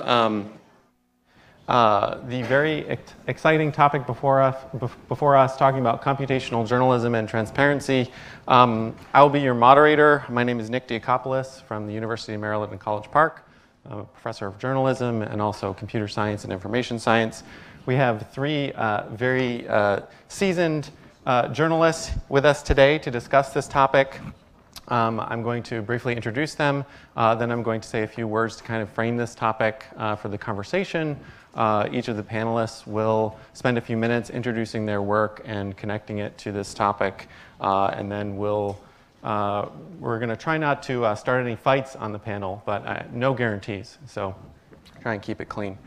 the very exciting topic before us, talking about computational journalism and transparency. I'll be your moderator. My name is Nick Diakopoulos from the University of Maryland in College Park. I'm a professor of journalism and also computer science and information science. We have three very seasoned journalists with us today to discuss this topic. I'm going to briefly introduce them, then I'm going to say a few words to kind of frame this topic for the conversation. Each of the panelists will spend a few minutes introducing their work and connecting it to this topic, and then we're going to try not to start any fights on the panel, but no guarantees, so try and keep it clean.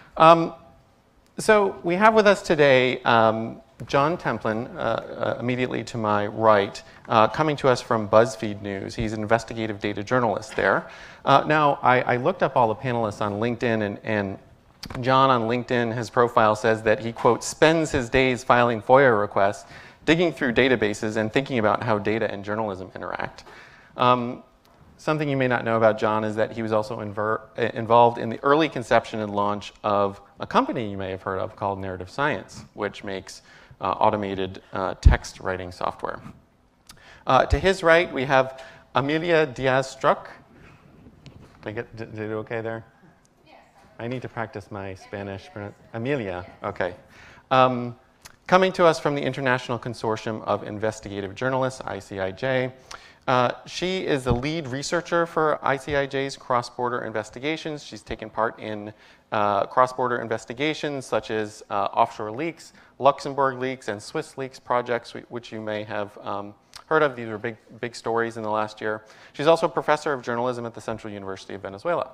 So we have with us today John Templon, immediately to my right, coming to us from BuzzFeed News. He's an investigative data journalist there. Now, I looked up all the panelists on LinkedIn, and John on LinkedIn, his profile says that he, quote, spends his days filing FOIA requests, digging through databases, and thinking about how data and journalism interact. Something you may not know about John is that he was also involved in the early conception and launch of a company you may have heard of called Narrative Science, which makes automated text writing software. To his right, we have Emilia Diaz-Struck. Did I do okay there? I need to practice my Spanish. Emilia, okay. Coming to us from the International Consortium of Investigative Journalists, ICIJ. She is the lead researcher for ICIJ's cross-border investigations. She's taken part in cross-border investigations such as offshore leaks, Luxembourg leaks, and Swiss leaks projects, which you may have heard of. These were big stories in the last year. She's also a professor of journalism at the Central University of Venezuela.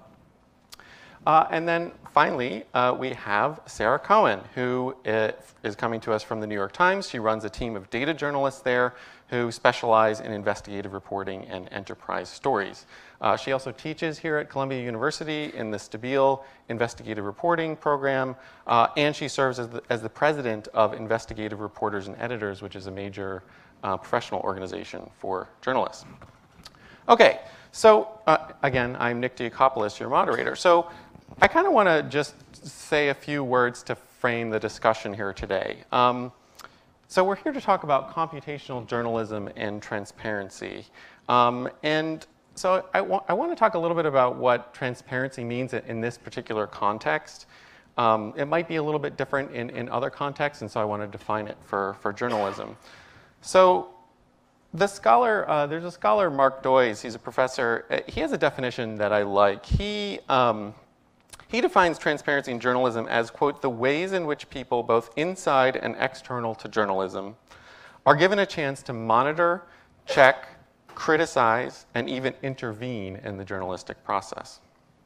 And then finally, we have Sarah Cohen, who is coming to us from the New York Times. She runs a team of data journalists there who specialize in investigative reporting and enterprise stories. She also teaches here at Columbia University in the Stabile Investigative Reporting program, and she serves as the president of Investigative Reporters and Editors, which is a major professional organization for journalists. Okay, so again, I'm Nick Diakopoulos, your moderator. So I kind of want to just say a few words to frame the discussion here today. So we're here to talk about computational journalism and transparency. And so I want to talk a little bit about what transparency means in this particular context. It might be a little bit different in other contexts, and so I want to define it for journalism. So the scholar, there's a scholar, Mark Doyes, he's a professor. He has a definition that I like. He defines transparency in journalism as, quote, the ways in which people, both inside and external to journalism, are given a chance to monitor, check, criticize, and even intervene in the journalistic process.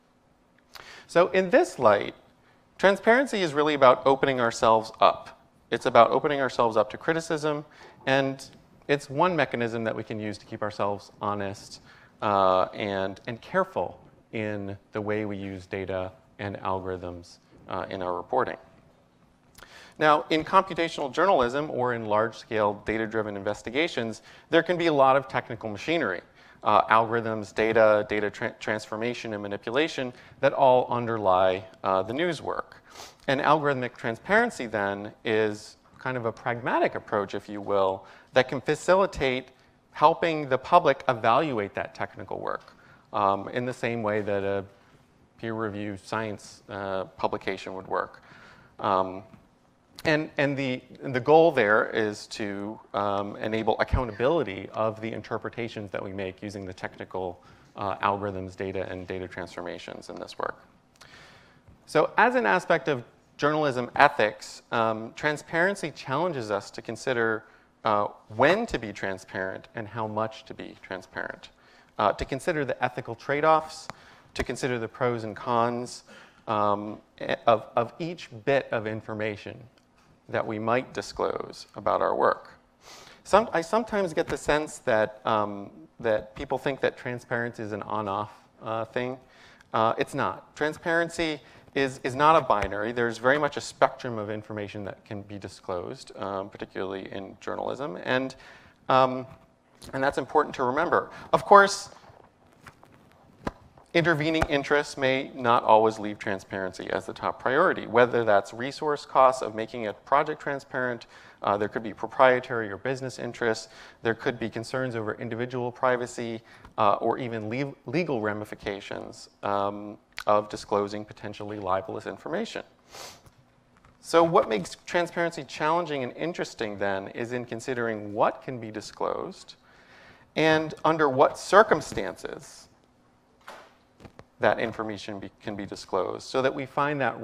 So in this light, transparency is really about opening ourselves up. It's about opening ourselves up to criticism, and it's one mechanism that we can use to keep ourselves honest and careful in the way we use data and algorithms in our reporting. Now, in computational journalism or in large-scale data-driven investigations, there can be a lot of technical machinery, algorithms, data transformation and manipulation that all underlie the news work. And algorithmic transparency then is kind of a pragmatic approach, if you will, that can facilitate helping the public evaluate that technical work in the same way that a peer-reviewed science publication would work. And the goal there is to enable accountability of the interpretations that we make using the technical algorithms, data, and data transformations in this work. So as an aspect of journalism ethics, transparency challenges us to consider when to be transparent and how much to be transparent, to consider the ethical trade-offs, to consider the pros and cons of each bit of information that we might disclose about our work. I sometimes get the sense that, that people think that transparency is an on-off thing. It's not. Transparency is not a binary. There's very much a spectrum of information that can be disclosed, particularly in journalism, and that's important to remember. Of course, Intervening interests may not always leave transparency as the top priority, whether that's resource costs of making a project transparent, there could be proprietary or business interests, there could be concerns over individual privacy, or even legal ramifications of disclosing potentially libelous information. So what makes transparency challenging and interesting then is in considering what can be disclosed and under what circumstances that information can be disclosed, so that we find that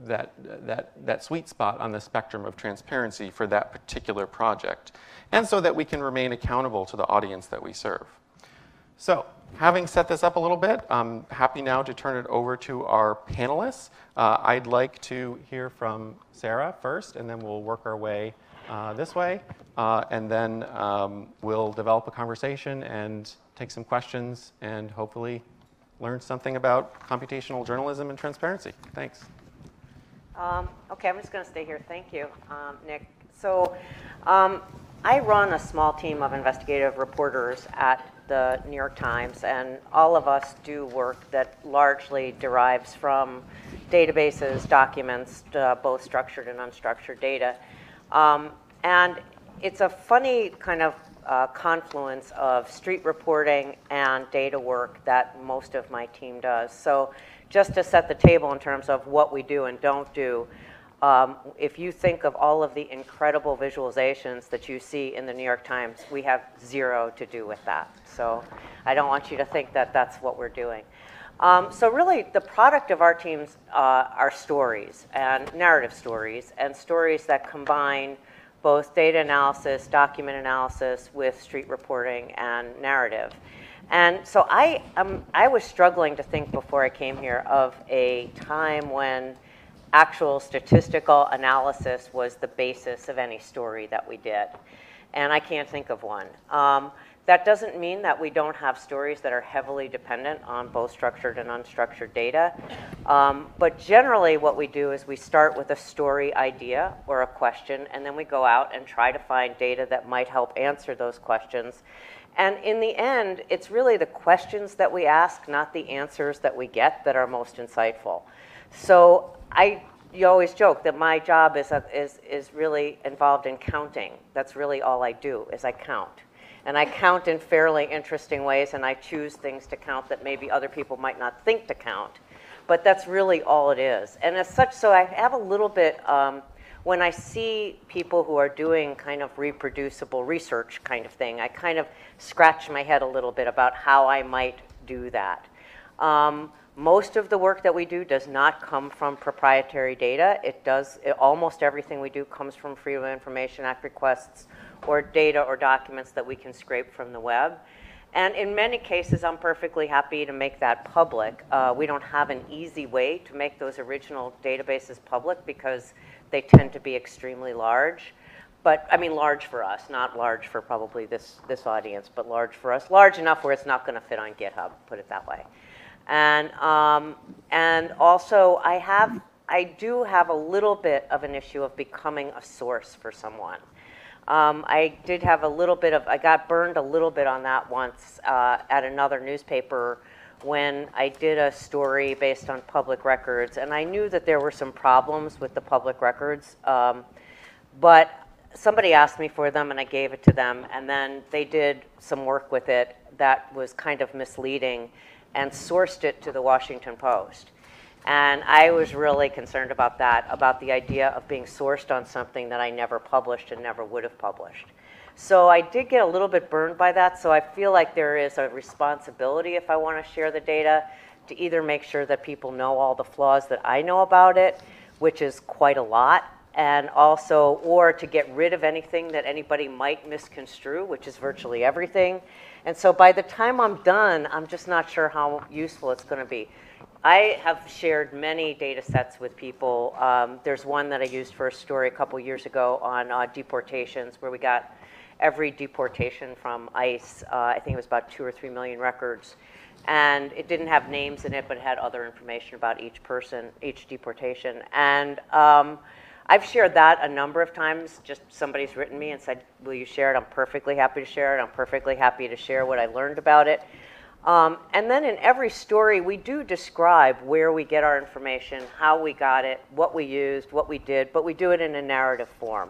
that sweet spot on the spectrum of transparency for that particular project, and so that we can remain accountable to the audience that we serve. So, having set this up a little bit, I'm happy now to turn it over to our panelists. I'd like to hear from Sarah first, and then we'll work our way this way, and then we'll develop a conversation and take some questions and hopefully learn something about computational journalism and transparency. Thanks. Okay, I'm just going to stay here. Thank you, Nick. So I run a small team of investigative reporters at the New York Times, and all of us do work that largely derives from databases, documents, both structured and unstructured data. And it's a funny kind of confluence of street reporting and data work that most of my team does. So just to set the table in terms of what we do and don't do, if you think of all of the incredible visualizations that you see in the New York Times, we have zero to do with that. So I don't want you to think that that's what we're doing. So really, the product of our teams are stories, and narrative stories, and stories that combine both data analysis, document analysis with street reporting and narrative. And so I was struggling to think before I came here of a time when actual statistical analysis was the basis of any story that we did. And I can't think of one. That doesn't mean that we don't have stories that are heavily dependent on both structured and unstructured data. But generally what we do is we start with a story idea or a question, and then we go out and try to find data that might help answer those questions. And in the end, it's really the questions that we ask, not the answers that we get, that are most insightful. So you always joke that my job is really involved in counting. That's really all I do, is I count. And I count in fairly interesting ways, and I choose things to count that maybe other people might not think to count. But that's really all it is. And as such, so I have a little bit, when I see people who are doing kind of reproducible research kind of thing, I kind of scratch my head a little bit about how I might do that. Most of the work that we do does not come from proprietary data. Almost everything we do comes from Freedom of Information Act requests or data or documents that we can scrape from the web. And in many cases, I'm perfectly happy to make that public. We don't have an easy way to make those original databases public because they tend to be extremely large. But I mean large for us, not large for probably this audience, but large for us. Large enough where it's not going to fit on GitHub, put it that way. And also I do have a little bit of an issue of becoming a source for someone. I did have a little bit of, I got burned a little bit on that once at another newspaper when I did a story based on public records, and I knew that there were some problems with the public records, but somebody asked me for them and I gave it to them, and then they did some work with it that was kind of misleading and sourced it to the Washington Post. And I was really concerned about that, about the idea of being sourced on something that I never published and never would have published. So I did get a little bit burned by that, so I feel like there is a responsibility, if I want to share the data, to either make sure that people know all the flaws that I know about it, which is quite a lot, and also, or to get rid of anything that anybody might misconstrue, which is virtually everything. And so by the time I'm done, I'm just not sure how useful it's going to be. I have shared many data sets with people. There's one that I used for a story a couple years ago on deportations, where we got every deportation from ICE. I think it was about 2 or 3 million records. And it didn't have names in it, but it had other information about each person, each deportation. And I've shared that a number of times. Just somebody's written me and said, will you share it? I'm perfectly happy to share it. I'm perfectly happy to share what I learned about it. And then in every story, we do describe where we get our information, how we got it, what we used, what we did, but we do it in a narrative form.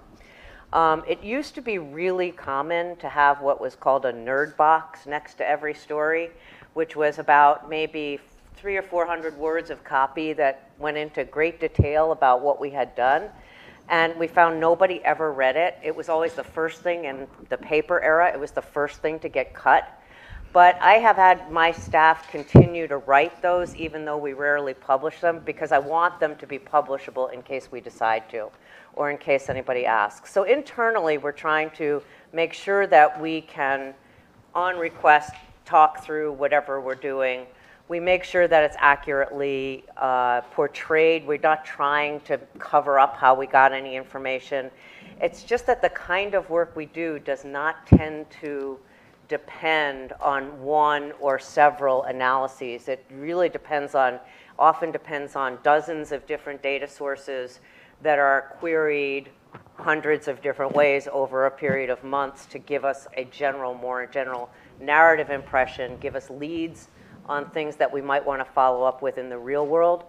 It used to be really common to have what was called a nerd box next to every story, which was about maybe 300 or 400 words of copy that went into great detail about what we had done. And we found nobody ever read it. It was always the first thing in the paper era. It was the first thing to get cut. But I have had my staff continue to write those, even though we rarely publish them, because I want them to be publishable in case we decide to, or in case anybody asks. So internally, we're trying to make sure that we can, on request, talk through whatever we're doing. We make sure that it's accurately portrayed. We're not trying to cover up how we got any information. It's just that the kind of work we do does not tend to depend on one or several analyses. It really often depends on dozens of different data sources that are queried hundreds of different ways over a period of months to give us a more general narrative impression, give us leads on things that we might want to follow up with in the real world.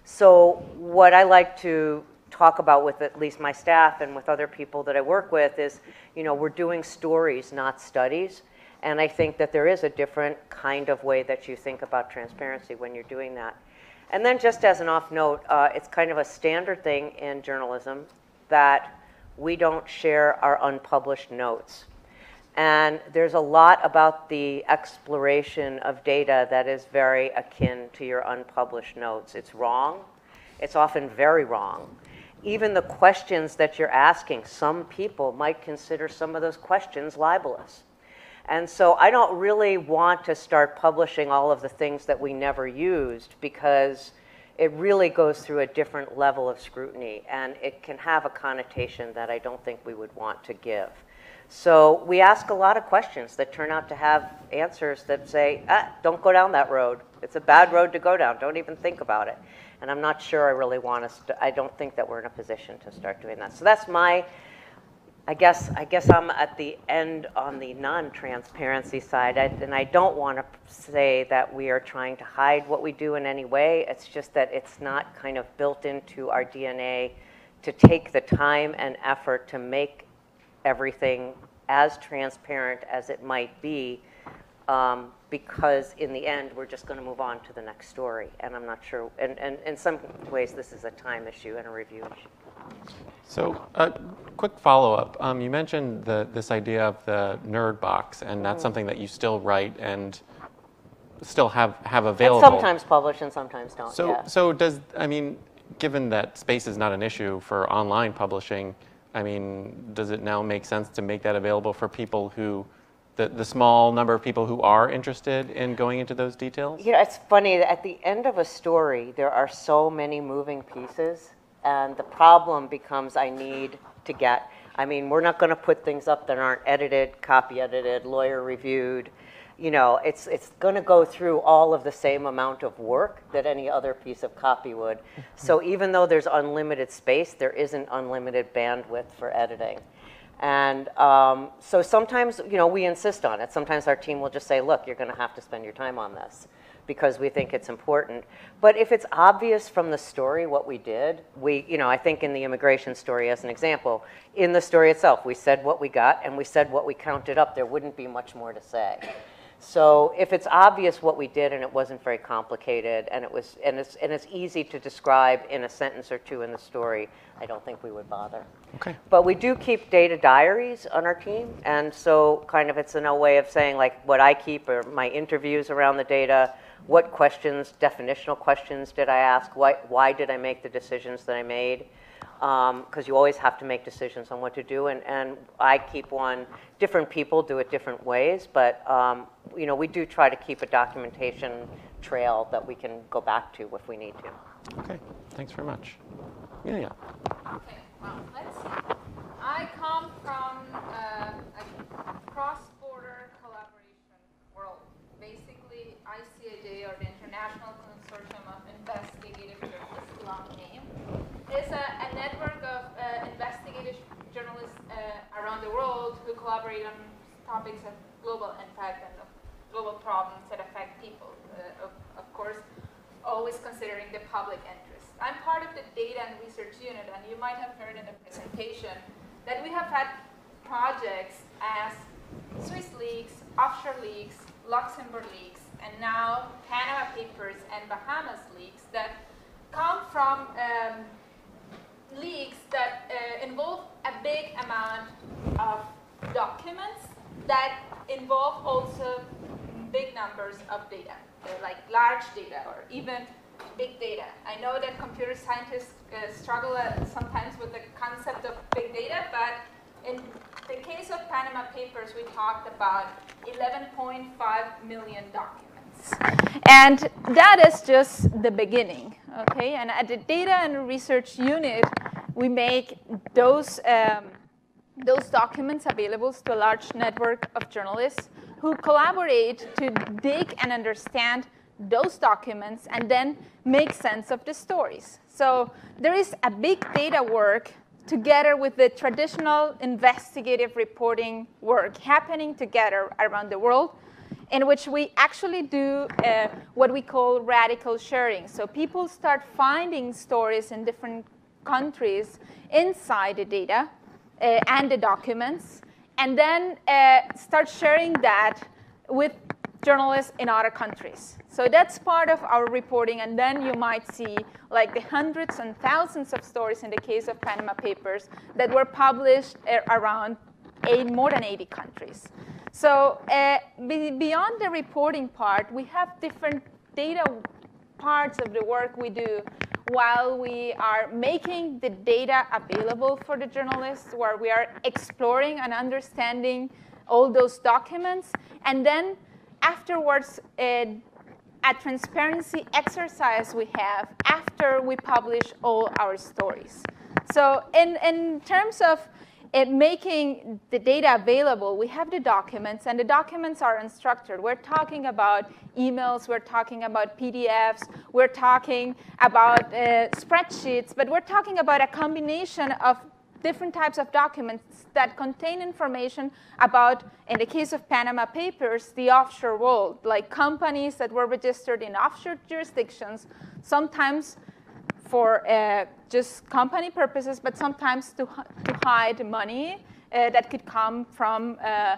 So what I like to talk about with at least my staff and with other people that I work with is, we're doing stories, not studies. And I think that there is a different kind of way that you think about transparency when you're doing that. And then just as an off note, it's kind of a standard thing in journalism that we don't share our unpublished notes. And there's a lot about the exploration of data that is very akin to your unpublished notes. It's wrong. It's often very wrong. Even the questions that you're asking, some people might consider some of those questions libelous. And so I don't really want to start publishing all of the things that we never used, because it really goes through a different level of scrutiny, and it can have a connotation that I don't think we would want to give. So we ask a lot of questions that turn out to have answers that say, don't go down that road. It's a bad road to go down. Don't even think about it. And I'm not sure I really want to, I don't think that we're in a position to start doing that. So that's my, I guess I'm at the end on the non-transparency side, and I don't want to say that we are trying to hide what we do in any way. It's just that it's not kind of built into our DNA to take the time and effort to make everything as transparent as it might be, because in the end, we're just going to move on to the next story. And I'm not sure, and in some ways, this is a time issue and a review issue. So, quick follow-up. You mentioned this idea of the nerd box, and that's something that you still write and still have available. And sometimes publish and sometimes don't. So given that space is not an issue for online publishing, does it now make sense to make that available for people who, the small number of people who are interested in going into those details? It's funny that at the end of a story, there are so many moving pieces. And the problem becomes we're not going to put things up that aren't edited, copy edited, lawyer reviewed. It's going to go through all of the same amount of work that any other piece of copy would. So even though there's unlimited space, there isn't unlimited bandwidth for editing. And so sometimes, we insist on it. Sometimes our team will just say, look, you're going to have to spend your time on this, because we think it's important. But if it's obvious from the story what we did, I think in the immigration story as an example, in the story itself, we said what we got and we said what we counted up. There wouldn't be much more to say. So if it's obvious what we did and it wasn't very complicated and it's easy to describe in a sentence or two in the story, I don't think we would bother. Okay. But we do keep data diaries on our team, and so kind of it's in a way of saying like what I keep are my interviews around the data. What questions, definitional questions did I ask? Why did I make the decisions that I made? Because you always have to make decisions on what to do, and I keep one. Different people do it different ways, but we do try to keep a documentation trail that we can go back to if we need to. Okay, thanks very much. Emilia. Okay, well, let's see. I come from a cross-border collaboration world. Basically, ICIJ, or the International Consortium of Investigative Journalists, long name, is a network of investigative journalists around the world who collaborate on topics of global impact and of global problems that affect people public interest. I'm part of the data and research unit, and you might have heard in the presentation that we have had projects as Swiss leaks, offshore leaks, Luxembourg leaks, and now Panama Papers and Bahamas leaks that come from leaks that involve a big amount of documents that involve also big numbers of data, like large data or even big data. I know that computer scientists struggle sometimes with the concept of big data, but in the case of Panama Papers, we talked about 11.5 million documents. And that is just the beginning, okay? And at the data and research unit, we make those documents available to a large network of journalists who collaborate to dig and understand those documents and then make sense of the stories. So there is a big data work together with the traditional investigative reporting work happening together around the world, in which we actually do what we call radical sharing. So people start finding stories in different countries inside the data and the documents, and then start sharing that with journalists in other countries. So that's part of our reporting, and then you might see like the hundreds and thousands of stories in the case of Panama Papers that were published around more than 80 countries. So beyond the reporting part, we have different data parts of the work we do while we are making the data available for the journalists, where we are exploring and understanding all those documents, and then afterwards, a transparency exercise we have after we publish all our stories. So in terms of making the data available, we have the documents, and the documents are unstructured. We're talking about emails, we're talking about PDFs, we're talking about spreadsheets, but we're talking about a combination of different types of documents that contain information about, in the case of Panama Papers, the offshore world, like companies that were registered in offshore jurisdictions, sometimes for just company purposes, but sometimes to hide money that could come from,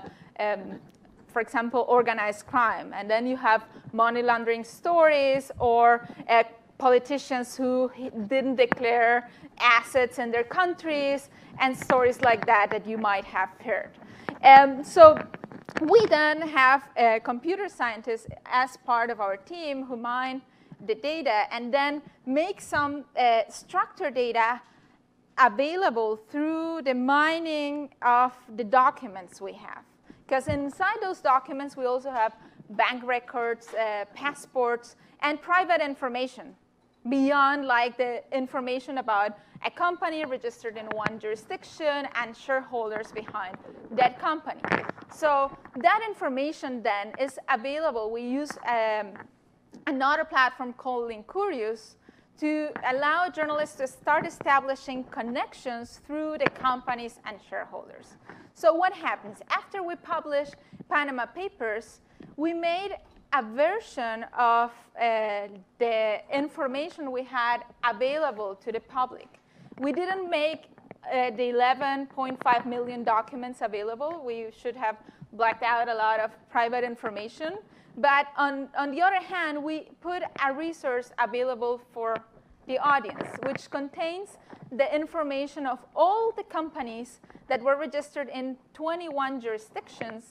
for example, organized crime. And then you have money laundering stories or politicians who didn't declare assets in their countries, and stories like that that you might have heard. So we then have computer scientists as part of our team who mine the data and then make some structured data available through the mining of the documents we have. Because inside those documents, we also have bank records, passports, and private information beyond like the information about a company registered in one jurisdiction and shareholders behind that company. So that information then is available. We use another platform called Linkurious to allow journalists to start establishing connections through the companies and shareholders. So what happens? After we publish Panama Papers, we made a version of the information we had available to the public. We didn't make the 11.5 million documents available. We should have blacked out a lot of private information. But on the other hand, we put a resource available for the audience, which contains the information of all the companies that were registered in 21 jurisdictions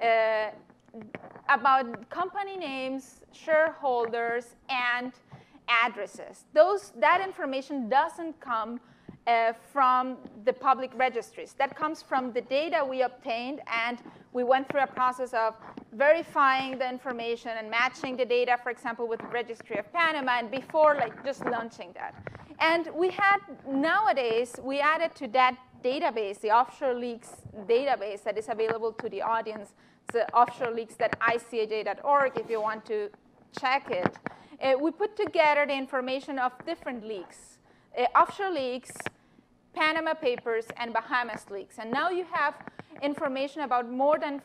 about company names, shareholders, and addresses. That information doesn't come from the public registries. That comes from the data we obtained, and we went through a process of verifying the information and matching the data, for example, with the Registry of Panama, and before like just launching that. And we had, nowadays, we added to that database, the offshore leaks database that is available to the audience, the offshoreleaks.icij.org if you want to check it. We put together the information of different leaks, offshore leaks, Panama Papers, and Bahamas leaks. And now you have information about more than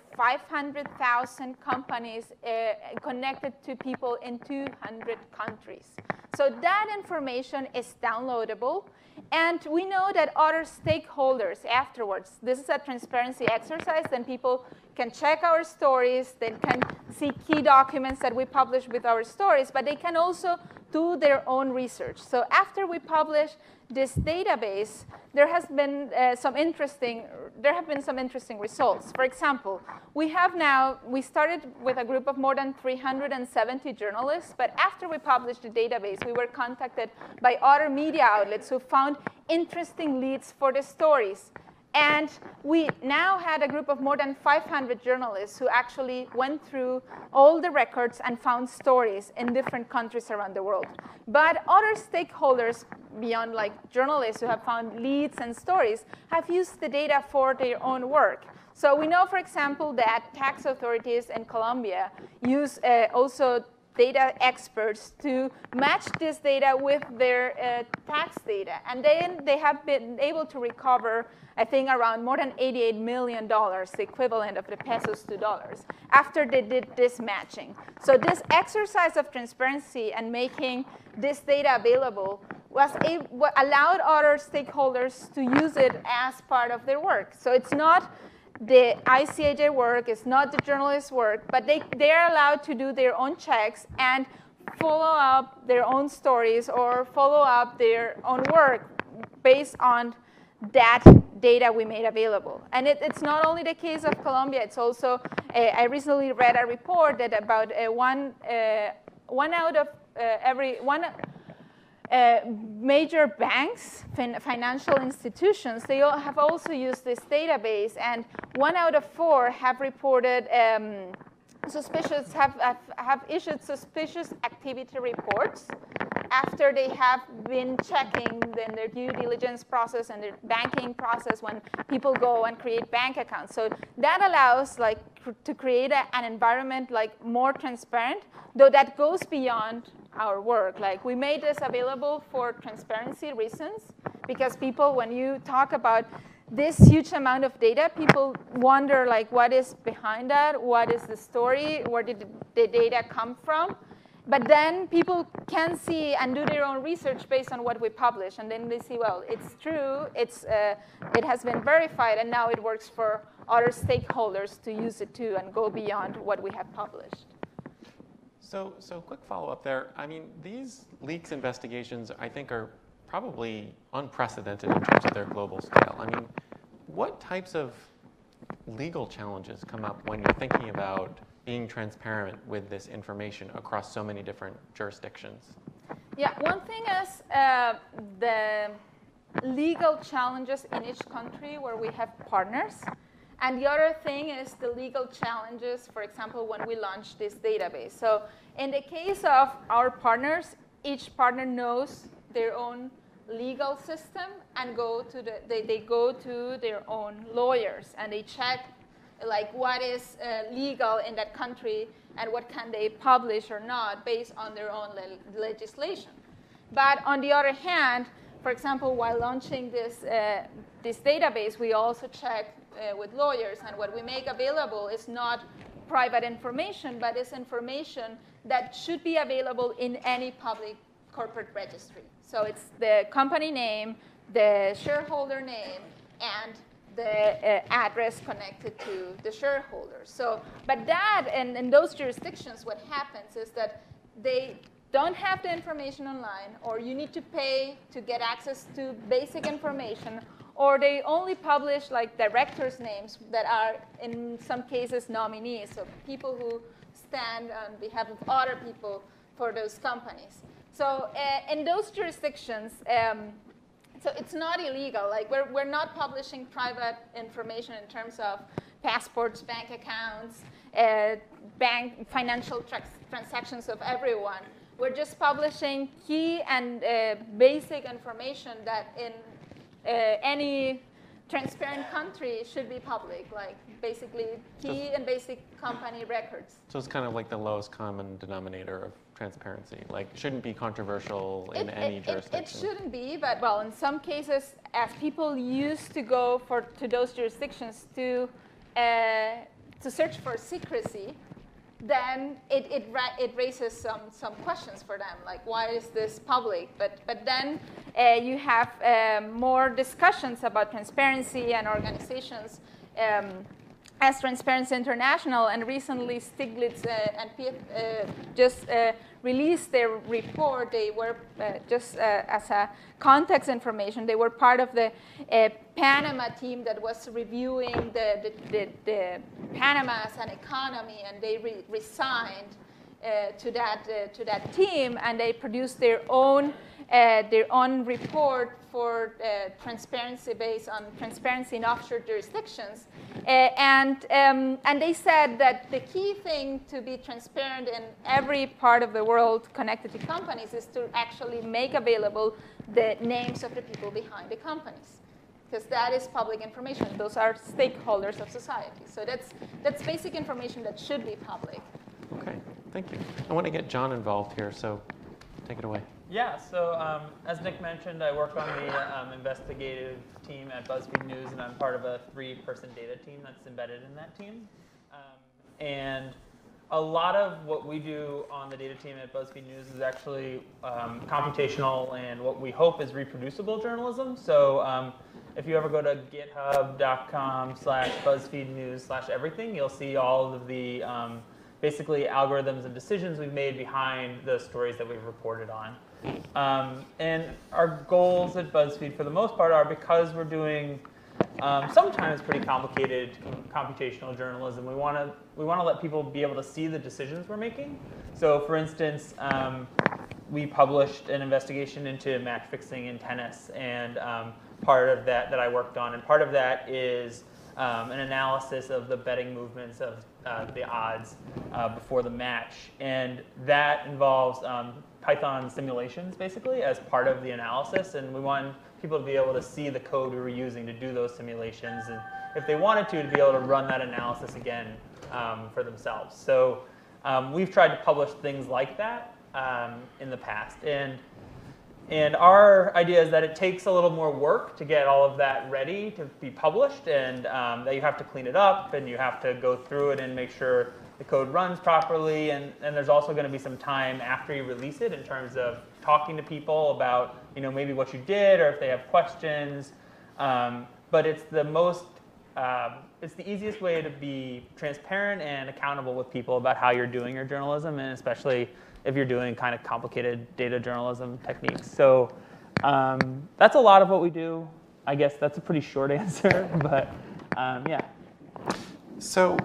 500,000 companies connected to people in 200 countries. So that information is downloadable. And we know that other stakeholders afterwards, this is a transparency exercise, then people can check our stories, they can see key documents that we publish with our stories, but they can also do their own research. So after we publish this database, there have been some interesting results. For example, we started with a group of more than 370 journalists, but after we published the database, we were contacted by other media outlets who found interesting leads for the stories. And we now had a group of more than 500 journalists who actually went through all the records and found stories in different countries around the world. But other stakeholders beyond like journalists who have found leads and stories have used the data for their own work. So we know, for example, that tax authorities in Colombia use also data experts to match this data with their tax data. And then they have been able to recover, I think, around more than $88 million, the equivalent of the pesos to dollars, after they did this matching. So this exercise of transparency and making this data available allowed other stakeholders to use it as part of their work. So it's not the ICIJ work, it's not the journalist's work, but they're allowed to do their own checks and follow up their own stories or follow up their own work based on that data we made available. And it's not only the case of Colombia, it's also, I recently read a report that about one out of every major banks, financial institutions, they all have also used this database, and 1 out of 4 have reported have issued suspicious activity reports after they have been checking their due diligence process and their banking process when people go and create bank accounts. So that allows to create an environment more transparent, though that goes beyond our work. We made this available for transparency reasons, because people, when you talk about this huge amount of data, people wonder what is behind that, what is the story, where did the data come from? But then people can see and do their own research based on what we publish, and then they see, well, it's true, it has been verified, and now it works for other stakeholders to use it too and go beyond what we have published. So quick follow-up there. I mean, these leaks investigations, I think, are probably unprecedented in terms of their global scale. I mean, what types of legal challenges come up when you're thinking about being transparent with this information across so many different jurisdictions? Yeah, one thing is the legal challenges in each country where we have partners. And the other thing is the legal challenges, for example, when we launch this database. So in the case of our partners, each partner knows their own legal system and they go to their own lawyers and they check what is legal in that country and what can they publish or not based on their own legislation. But on the other hand, for example, while launching this database, we also check with lawyers, and what we make available is not private information, but it's information that should be available in any public corporate registry. So it's the company name, the shareholder name, and the address connected to the shareholders. So, but that, and in those jurisdictions, what happens is that they don't have the information online, or you need to pay to get access to basic information, or they only publish directors' names that are, in some cases, nominees, so people who stand on behalf of other people for those companies. So in those jurisdictions, so it's not illegal. We're not publishing private information in terms of passports, bank accounts, financial transactions of everyone. We're just publishing key and basic information that in any transparent country should be public, basically key and basic company records. So it's kind of like the lowest common denominator of transparency. It shouldn't be controversial in any jurisdiction. It shouldn't be, but well, in some cases, as people used to go to those jurisdictions to search for secrecy, then it raises some questions for them, like why is this public? But then you have more discussions about transparency and organizations as Transparency International, and recently Stiglitz and PF just released their report. They were just as a context information, they were part of the Panama team that was reviewing the Panama as an economy, and they resigned to that team, and they produced their own report for transparency based on transparency in offshore jurisdictions. And they said that the key thing to be transparent in every part of the world connected to companies is to actually make available the names of the people behind the companies, because that is public information. Those are stakeholders of society. So that's basic information that should be public. Okay, thank you. I want to get John involved here, so take it away. Yeah, so as Nick mentioned, I work on the investigative team at BuzzFeed News, and I'm part of a 3-person data team that's embedded in that team. And a lot of what we do on the data team at BuzzFeed News is actually computational and what we hope is reproducible journalism. So if you ever go to github.com/BuzzFeedNews/everything, you'll see all of the basically algorithms and decisions we've made behind the stories that we've reported on. And our goals at BuzzFeed, for the most part, are because we're doing sometimes pretty complicated computational journalism. We want to let people be able to see the decisions we're making. So, for instance, we published an investigation into match fixing in tennis, and part of that I worked on, and part of that is an analysis of the betting movements of the odds before the match, and that involves Python simulations, basically, as part of the analysis, and we want people to be able to see the code we were using to do those simulations, and if they wanted to be able to run that analysis again for themselves. So we've tried to publish things like that in the past, and our idea is that it takes a little more work to get all of that ready to be published, and that you have to clean it up, and you have to go through it and make sure the code runs properly, and there's also going to be some time after you release it in terms of talking to people about maybe what you did or if they have questions. But it's the easiest way to be transparent and accountable with people about how you're doing your journalism, and especially if you're doing kind of complicated data journalism techniques. So that's a lot of what we do. I guess that's a pretty short answer, but yeah. So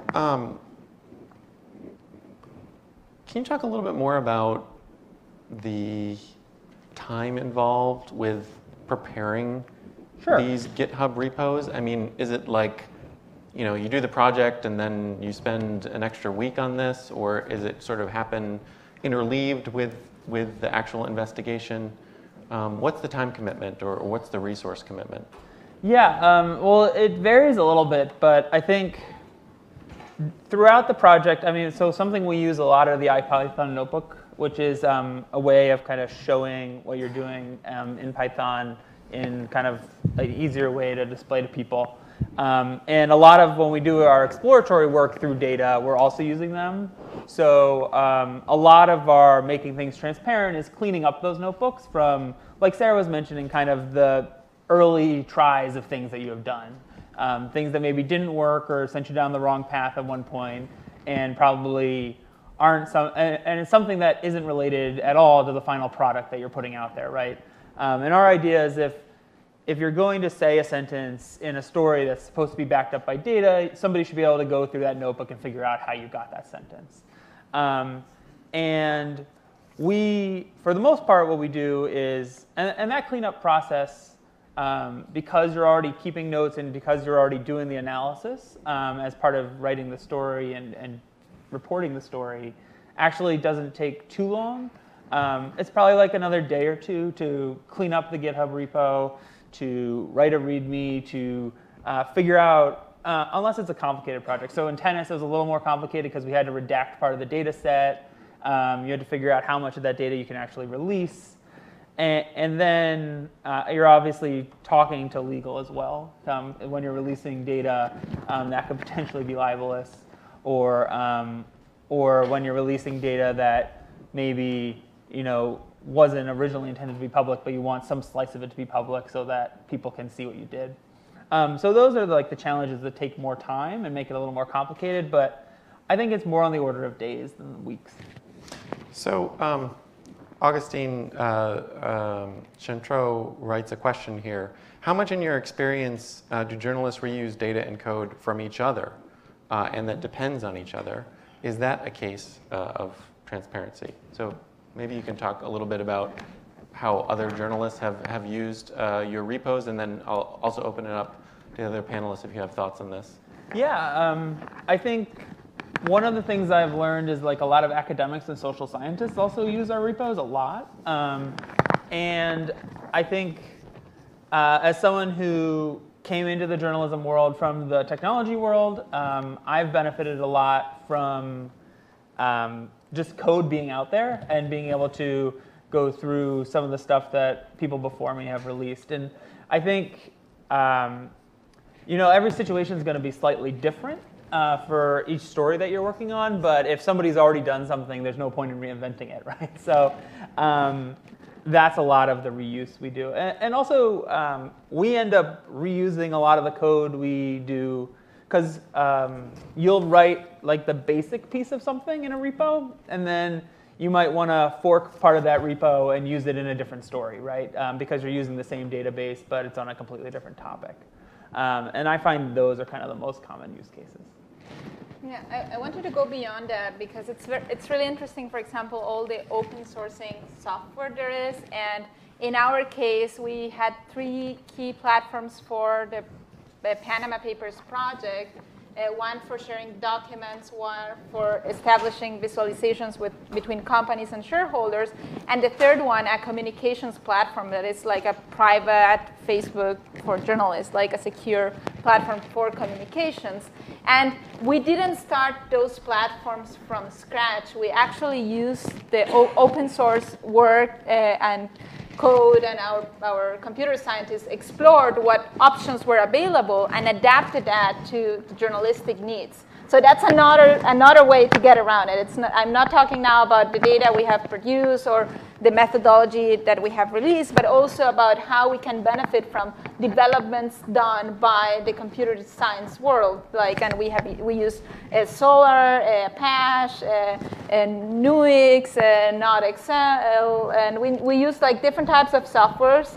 can you talk a little bit more about the time involved with preparing these GitHub repos? I mean, is it like, you do the project and then you spend an extra week on this, or is it sort of happen interleaved with the actual investigation? What's the time commitment, or what's the resource commitment? Yeah, well, it varies a little bit, but I think throughout the project, so something we use a lot are the IPython notebook, which is a way of kind of showing what you're doing in Python in kind of an easier way to display to people. And a lot of when we do our exploratory work through data, we're also using them. So a lot of our making things transparent is cleaning up those notebooks from, like Sarah was mentioning, kind of the early tries of things that you have done. Things that maybe didn't work or sent you down the wrong path at one point, and probably aren't and it's something that isn't related at all to the final product that you're putting out there, right? And our idea is if you're going to say a sentence in a story that's supposed to be backed up by data, somebody should be able to go through that notebook and figure out how you got that sentence. And we, for the most part, what we do is, and that cleanup process, because you're already keeping notes and because you're already doing the analysis as part of writing the story and reporting the story, actually doesn't take too long. It's probably like another day or two to clean up the GitHub repo, to write a README, to figure out, unless it's a complicated project. So in tennis, it was a little more complicated because we had to redact part of the data set. You had to figure out how much of that data you can actually release. And then you're obviously talking to legal as well. When you're releasing data that could potentially be libelous, or or when you're releasing data that maybe wasn't originally intended to be public, but you want some slice of it to be public so that people can see what you did. So those are like the challenges that take more time and make it a little more complicated, but I think it's more on the order of days than weeks. So Augustine Chantreau writes a question here. How much in your experience do journalists reuse data and code from each other and that depends on each other? Is that a case of transparency? So maybe you can talk a little bit about how other journalists have used your repos, and then I'll also open it up to the other panelists if you have thoughts on this. Yeah, I think one of the things I've learned is like a lot of academics and social scientists also use our repos a lot. And I think as someone who came into the journalism world from the technology world, I've benefited a lot from just code being out there and being able to go through some of the stuff that people before me have released. And I think every situation is going to be slightly different for each story that you're working on, but if somebody's already done something, there's no point in reinventing it, right? So that's a lot of the reuse we do. And also, we end up reusing a lot of the code we do, because you'll write like the basic piece of something in a repo, and then you might want to fork part of that repo and use it in a different story, right? Because you're using the same database, but it's on a completely different topic. And I find those are kind of the most common use cases. Yeah, I wanted to go beyond that because it's really interesting, for example, all the open sourcing software there is. And in our case, we had 3 key platforms for the Panama Papers project. One for sharing documents, one for establishing visualizations between companies and shareholders, and the third one, a communications platform that is like a private Facebook for journalists, like a secure platform for communications. And we didn't start those platforms from scratch. We actually used the open source work and code, and our computer scientists explored what options were available and adapted that to the journalistic needs. So that's another way to get around it. I'm not talking now about the data we have produced or the methodology that we have released, but also about how we can benefit from developments done by the computer science world. And we use Solar, Apache, Nuix, not Excel, and we use like different types of softwares.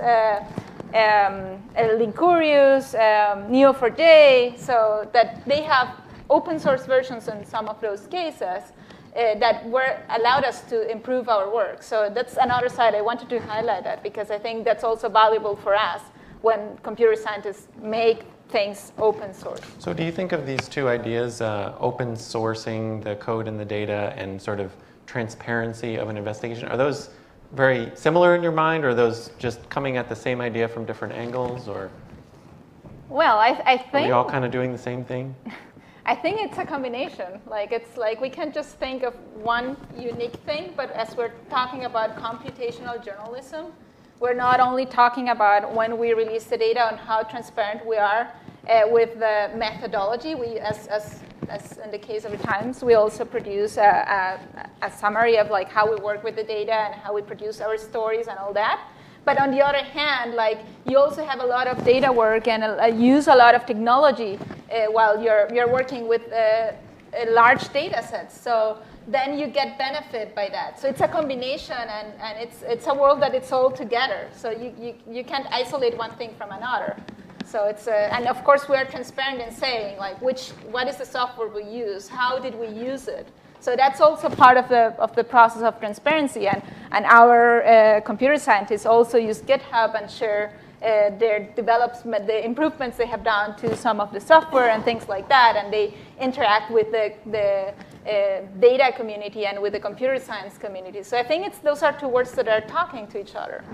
Linkurious, Neo4j, so that they have open source versions in some of those cases that allowed us to improve our work. So that's another side. I wanted to highlight that because I think that's also valuable for us when computer scientists make things open source. So do you think of these two ideas, open sourcing the code and the data and sort of transparency of an investigation, are those very similar in your mind, or are those just coming at the same idea from different angles? Or well, I think... Are we all kind of doing the same thing? I think it's a combination. It's like we can't just think of one unique thing, but as we're talking about computational journalism, we're not only talking about when we release the data on how transparent we are with the methodology. We, as in the case of the Times, we also produce a summary of like how we work with the data and how we produce our stories and all that. But on the other hand, you also have a lot of data work and use a lot of technology while you're working with large data sets. So then you get benefit by that. So it's a combination, and it's a world that it's all together. So you can't isolate one thing from another. So it's and of course we are transparent in saying what is the software we use, how did we use it. So that's also part of the process of transparency, and our computer scientists also use GitHub and share their development, the improvements they have done to some of the software and things like that, and they interact with the data community and with the computer science community. So I think those are two words that are talking to each other.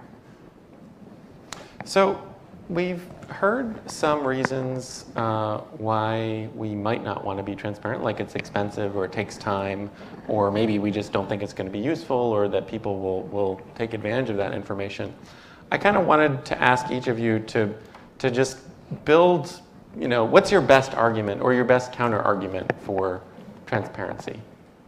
So we've heard some reasons why we might not want to be transparent, like it's expensive or it takes time, or maybe we just don't think it's going to be useful, or that people will take advantage of that information. I kind of wanted to ask each of you to just build, what's your best argument or your best counter argument for transparency?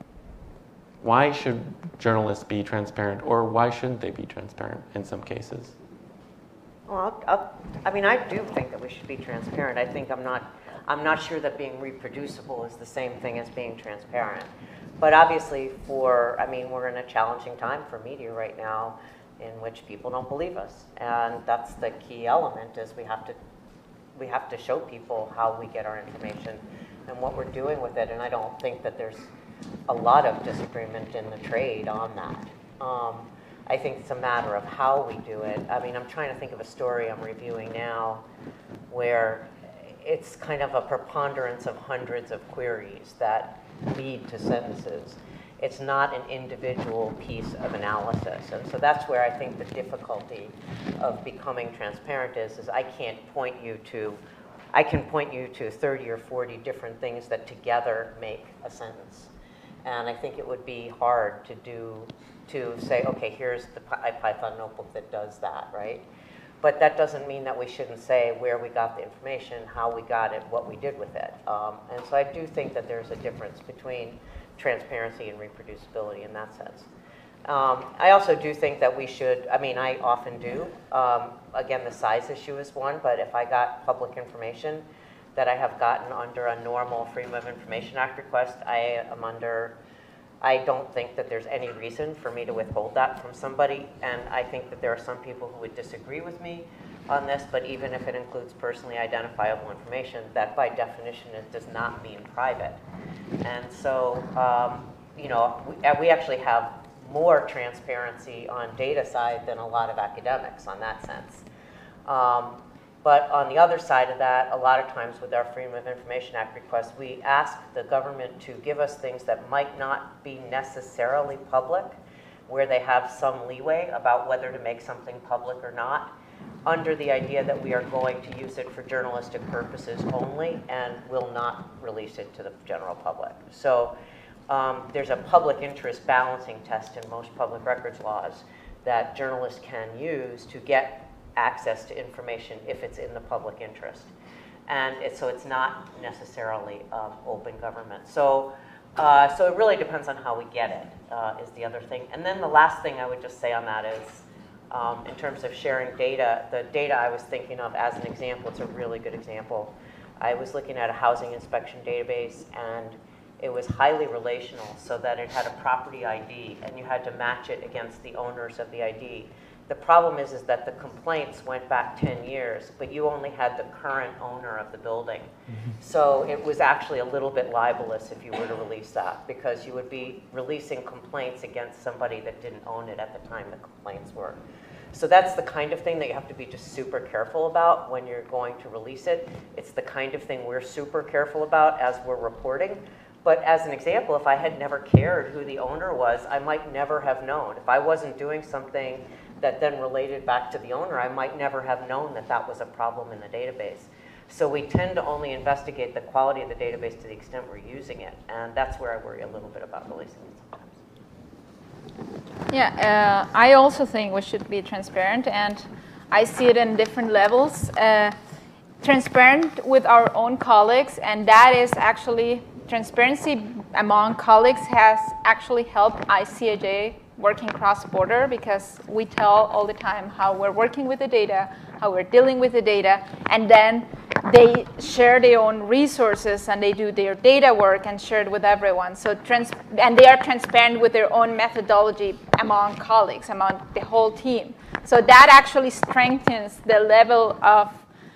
Why should journalists be transparent, or why shouldn't they be transparent in some cases? Well, I mean, I do think that we should be transparent. I think I'm not sure that being reproducible is the same thing as being transparent. But obviously, I mean, we're in a challenging time for media right now, in which people don't believe us, and that's the key element. Is we have to show people how we get our information and what we're doing with it. And I don't think that there's a lot of disagreement in the trade on that. I think it's a matter of how we do it. I mean, I'm trying to think of a story I'm reviewing now where it's kind of a preponderance of hundreds of queries that lead to sentences. It's not an individual piece of analysis. And so that's where I think the difficulty of becoming transparent is I can point you to 30 or 40 different things that together make a sentence. And I think it would be hard to say, okay, here's the Python notebook that does that, right? But that doesn't mean that we shouldn't say where we got the information, how we got it, what we did with it. And so I do think that there's a difference between transparency and reproducibility in that sense. I also do think that we should, I mean, I often do. Again, the size issue is one, but if I got public information that I have gotten under a normal Freedom of Information Act request, I don't think that there's any reason for me to withhold that from somebody, and I think that there are some people who would disagree with me on this, but even if it includes personally identifiable information, that by definition it does not mean private. And so, you know, we actually have more transparency on data side than a lot of academics on that sense. But on the other side of that, a lot of times with our Freedom of Information Act requests, we ask the government to give us things that might not be necessarily public, where they have some leeway about whether to make something public or not, under the idea that we are going to use it for journalistic purposes only and will not release it to the general public. So there's a public interest balancing test in most public records laws that journalists can use to get access to information if it's in the public interest. And so it's not necessarily open government. So it really depends on how we get it, is the other thing. And then the last thing I would just say on that is, in terms of sharing data, the data I was thinking of as an example, it's a really good example. I was looking at a housing inspection database, and it was highly relational, so that it had a property ID, and you had to match it against the owners of the ID. The problem is that the complaints went back 10 years, but you only had the current owner of the building. So it was actually a little bit libelous if you were to release that, because you would be releasing complaints against somebody that didn't own it at the time the complaints were. So that's the kind of thing that you have to be just super careful about when you're going to release it. It's the kind of thing we're super careful about as we're reporting. But as an example, if I had never cared who the owner was, I might never have known. If I wasn't doing something that then related back to the owner, I might never have known that that was a problem in the database. So we tend to only investigate the quality of the database to the extent we're using it. And that's where I worry a little bit about releasing it sometimes. Yeah, I also think we should be transparent, and I see it in different levels. Transparent with our own colleagues, and that is actually, transparency among colleagues has actually helped ICIJ working cross-border, because we tell all the time how we're working with the data, how we're dealing with the data, and then they share their own resources and they do their data work and share it with everyone. So and they are transparent with their own methodology among colleagues, among the whole team. So that actually strengthens the level of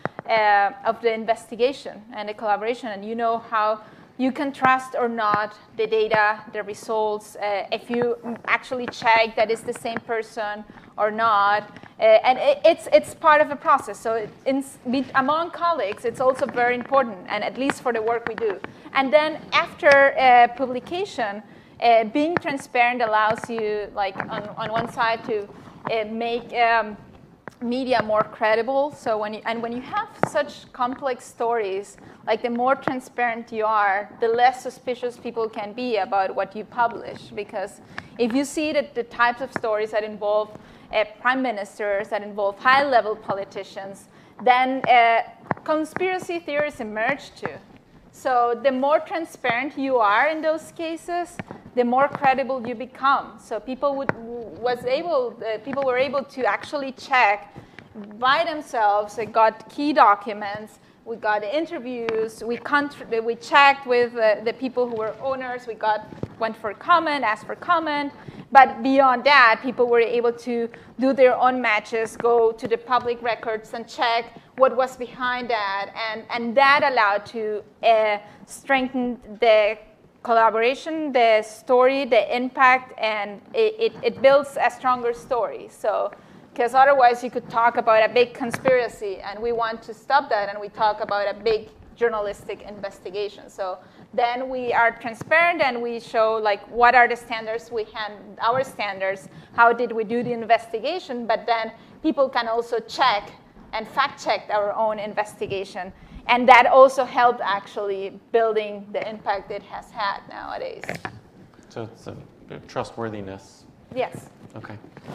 the investigation and the collaboration, and you know how you can trust or not the data, the results, if you actually check that it's the same person or not. And it's part of a process. So among colleagues, it's also very important, and at least for the work we do. And then after publication, being transparent allows you, like on one side, to make media more credible. So when you have such complex stories, like the more transparent you are, the less suspicious people can be about what you publish. Because if you see that the types of stories that involve prime ministers, that involve high-level politicians, then conspiracy theories emerge too. So the more transparent you are in those cases, the more credible you become. So people were able to actually check by themselves. They got key documents. We got interviews. We checked with the people who were owners. Went for comment, asked for comment. But beyond that, people were able to do their own matches, go to the public records and check what was behind that. And that allowed to strengthen the collaboration, the story, the impact, and it builds a stronger story. So, because otherwise you could talk about a big conspiracy, and we want to stop that, and we talk about a big journalistic investigation. So then we are transparent, and we show like what are the standards our standards, how did we do the investigation, but then people can also check and fact check our own investigation. And that also helped actually building the impact it has had nowadays. So it's a trustworthiness. Yes. Okay.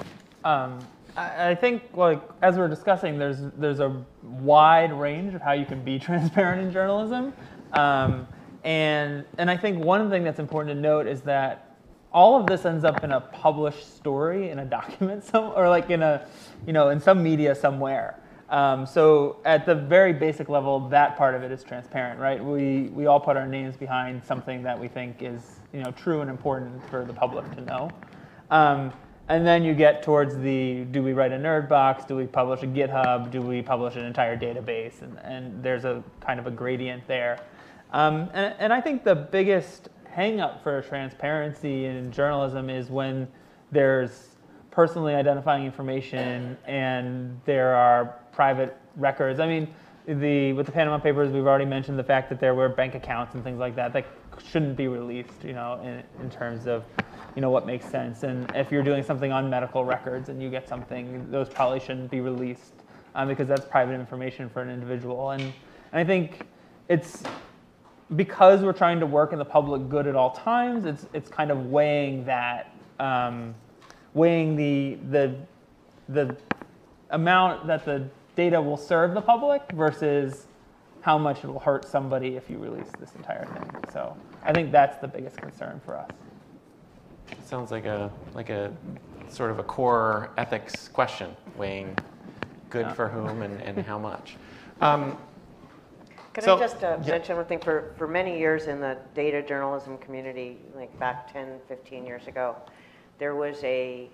I think, like, as we're discussing, there's a wide range of how you can be transparent in journalism. And I think one thing that's important to note is that all of this ends up in a published story in a document, or like in some media somewhere. So at the very basic level, that part of it is transparent, right? We all put our names behind something that we think is true and important for the public to know. And then you get towards do we write a nerd box? Do we publish a GitHub? Do we publish an entire database? And there's a kind of a gradient there. And I think the biggest hang up for transparency in journalism is when there's personally identifying information and there are private records. I mean, with the Panama Papers, we've already mentioned the fact that there were bank accounts and things like that that shouldn't be released, in terms of, what makes sense. And if you're doing something on medical records and you get something, those probably shouldn't be released because that's private information for an individual. And I think it's because we're trying to work in the public good at all times. It's kind of weighing that, weighing the amount that the data will serve the public versus how much it will hurt somebody if you release this entire thing. So I think that's the biggest concern for us. Sounds like a sort of a core ethics question, weighing good for whom and how much. Can I just mention one thing? For many years in the data journalism community, like back 10, 15 years ago, there was a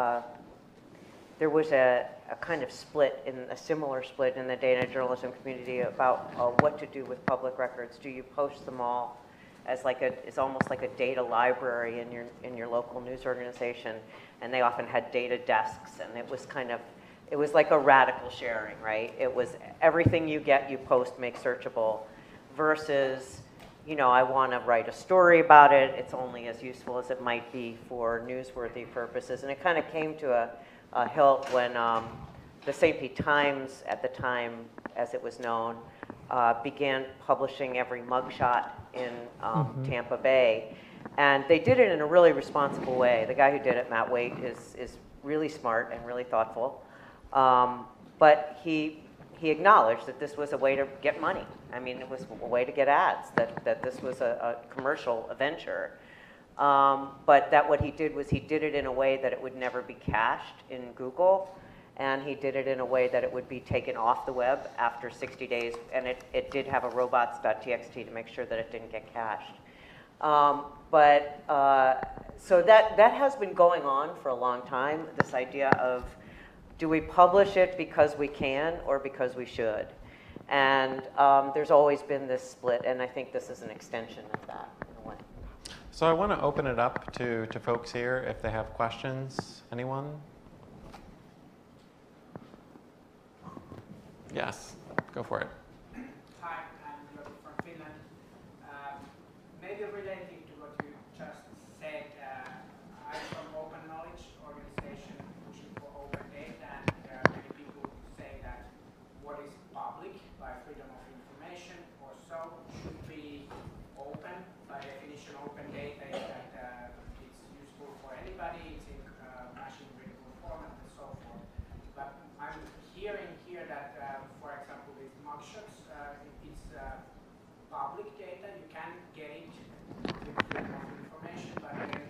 kind of a similar split in the data journalism community about what to do with public records. Do you post them all as it's almost like a data library in your local news organization? And they often had data desks, and it was like a radical sharing, right? It was everything you get, you post, make searchable, versus, I want to write a story about it. It's only as useful as it might be for newsworthy purposes. And it kind of came to a hilt when the St. Pete Times, at the time, as it was known, began publishing every mugshot in Tampa Bay. And they did it in a really responsible way. The guy who did it, Matt Waite, is really smart and really thoughtful. But he acknowledged that this was a way to get money. I mean, it was a way to get ads, that this was a commercial venture. But that what he did was he did it in a way that it would never be cached in Google, and he did it in a way that it would be taken off the web after 60 days, and it did have a robots.txt to make sure that it didn't get cached. So that has been going on for a long time, this idea of, do we publish it because we can or because we should? And there's always been this split, and I think this is an extension of that in a way. So I want to open it up to folks here if they have questions. Anyone? Yes, go for it. Hi, I'm Lotte from Finland. Maybe relating to what you just said, I'm from Open Knowledge organization pushing for open data, and many people say that what is public by freedom of information or so should be open. By definition, open data is that it's useful for anybody, it's in machine readable format and so forth. But I'm hearing here that, for example, with mugshots, it's public data, you can get it with freedom of information, but then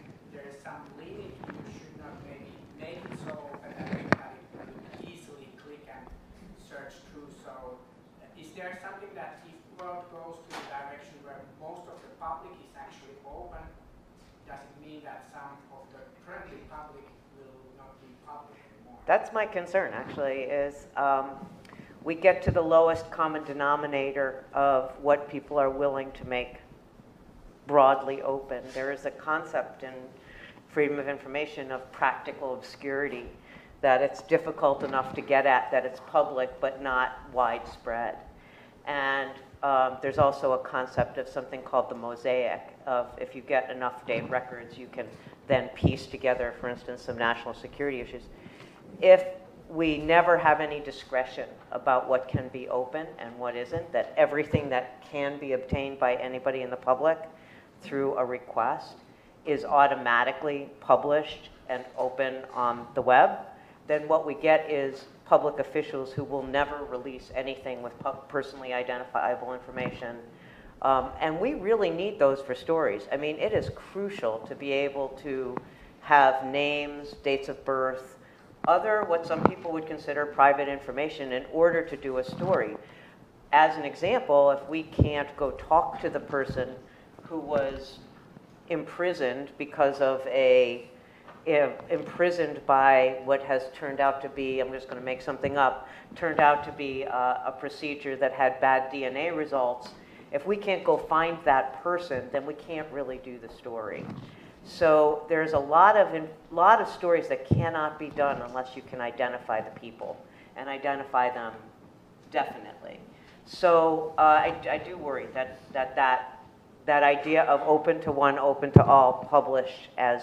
there something that if world goes to a direction where most of the public is actually open, does it mean that some of the currently public will not be public anymore? That's my concern, actually, is we get to the lowest common denominator of what people are willing to make broadly open. There is a concept in freedom of information of practical obscurity, that it's difficult enough to get at that it's public but not widespread. And there's also a concept of something called the mosaic, of if you get enough data records, you can then piece together, for instance, some national security issues. If we never have any discretion about what can be open and what isn't, that everything that can be obtained by anybody in the public through a request is automatically published and open on the web, then what we get is public officials who will never release anything with personally identifiable information. And we really need those for stories. I mean, it is crucial to be able to have names, dates of birth, other what some people would consider private information in order to do a story. As an example, if we can't go talk to the person who was imprisoned because of imprisoned by what has turned out to be, I'm just going to make something up, turned out to be a procedure that had bad DNA results, if we can't go find that person, then we can't really do the story. So there's a lot of stories that cannot be done unless you can identify the people and identify them definitely. So I do worry that idea of open to one, open to all, published as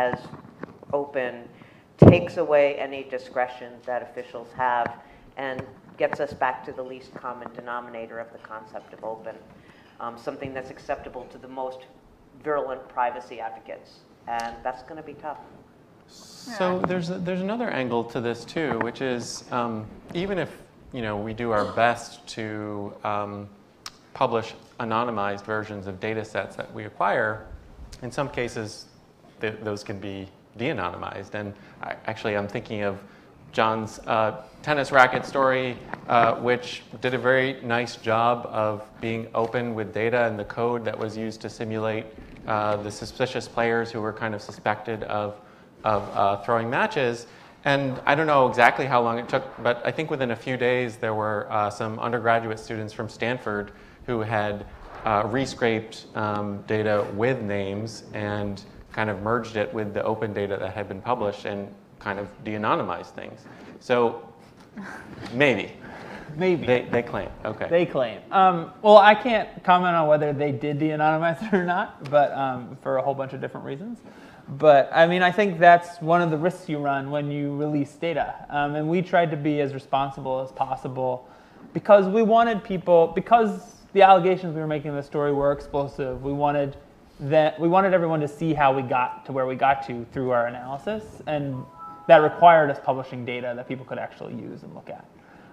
open, takes away any discretion that officials have and gets us back to the least common denominator of the concept of open, something that's acceptable to the most virulent privacy advocates, and that's going to be tough. So there's another angle to this too, which is even if we do our best to publish anonymized versions of data sets that we acquire, in some cases those can be de-anonymized. And I'm thinking of John's tennis racket story, which did a very nice job of being open with data and the code that was used to simulate the suspicious players who were kind of suspected of throwing matches. And I don't know exactly how long it took, but I think within a few days there were some undergraduate students from Stanford who had rescraped data with names and kind of merged it with the open data that had been published and kind of de-anonymized things. So maybe. They claim. Okay. They claim. Well, I can't comment on whether they did de-anonymize it or not, but for a whole bunch of different reasons. But I mean, I think that's one of the risks you run when you release data. And we tried to be as responsible as possible because we wanted because the allegations we were making in the story were explosive. We wanted everyone to see how we got to where we got to through our analysis, and that required us publishing data that people could actually use and look at.